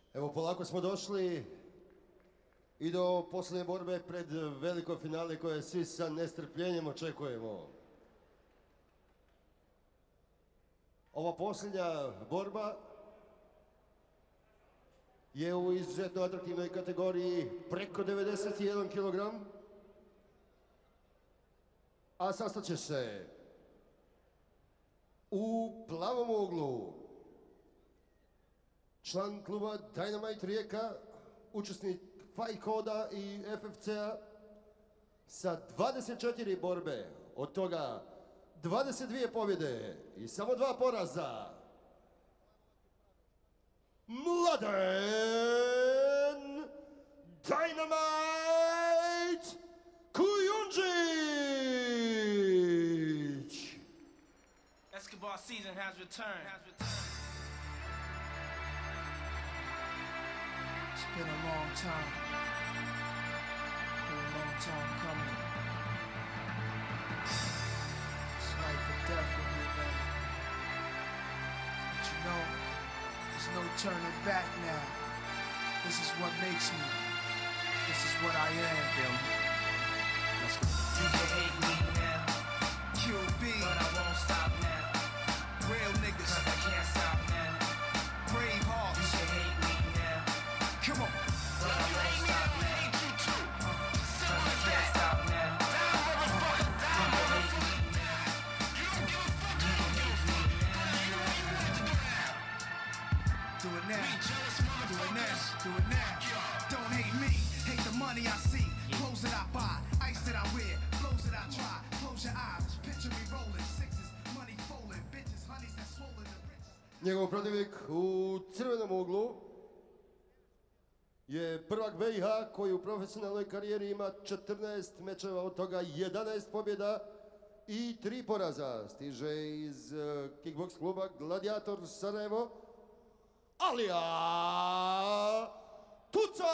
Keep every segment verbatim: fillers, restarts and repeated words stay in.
Evo, polako smo došli i do posljednje borbe pred veliko finale koje svi sa nestrpljenjem očekujemo. Ova posljednja borba je u izuzetno atraktivnoj kategoriji preko devedeset jedan kilogram, a sastaće se u plavom uglu član kluba Dynamite Rijeka, učesnik Fight Coda i F F C-a sa dvadeset četiri borbe, od toga dvadeset dvije pobjede i samo dva poraza, Mladen Dynamite Kujundžić. Escobar season has returned. Has returned. It's been a long time. Been a long time coming. It's life or death with me, man. But you know, there's no turning back now. This is what makes me. This is what I am. Feel me? Let's go. You can hate me now. Q B, but I won't stop now. Real niggas, cause I can't stop now. Brave hearts, you can hate me now. Come on, but I won't stop now. Cause I can't stop now. You can hate me now. You can hate me now. Do it now, do it now, do it now. Don't hate me, hate the money I see. Clothes that I buy, ice that I wear, flows that I try. Close your eyes, picture me rolling sixes, money folding, bitches, honeys that swollen the riches. Njegov protivnik u crvenom uglu je prvak B i H koji u profesionalnoj karijeri ima četrnaest mečeva, od toga jedanaest pobjeda i tri poraza. Stiže iz kickbox kluba Gladiator Sarajevo, Alija Tucak!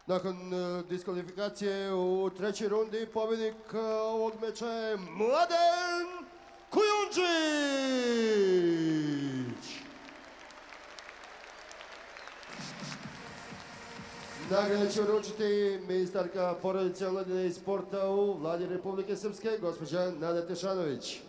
Nakon e, diskvalifikacije u trećoj rundi pobjednik e, ovog meča je Mladen Kujundžić. Nagrade će uručiti ministarka porodice, omladine i sporta u Vladi Republike Srpske, gospođa Nada Tešanović.